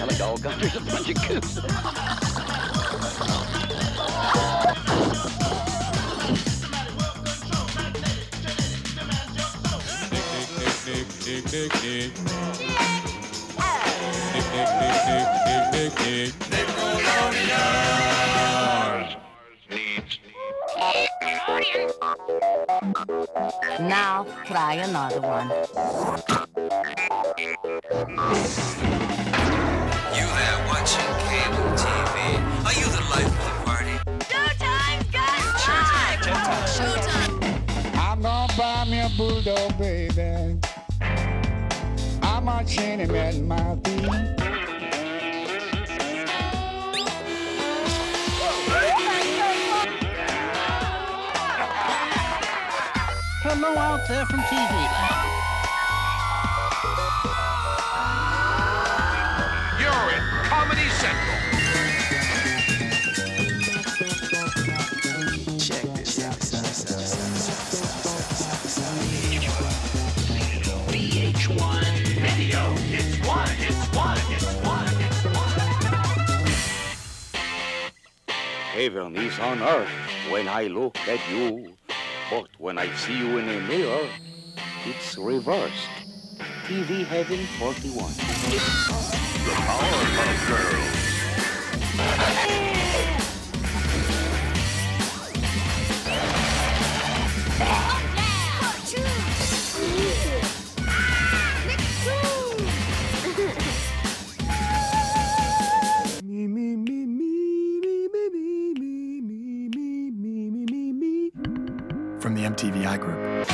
like all country's a bunch of coops. Now try another one. You there watching cable TV? Are you the life of the party? Showtime's got Showtime! I'm gonna buy me a bulldog, baby. I'm gonna chain him at my feet. Hello out there from TV land. You're in Comedy Central. Check this out. VH1 video. It's one. Heaven is on earth when I look at you. But when I see you in a mirror, it's reversed. TV Heaven 41. The Powerpuff Girls. From the MTVI Group.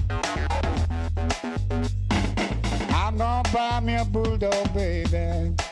I'm gonna buy me a bulldog, baby.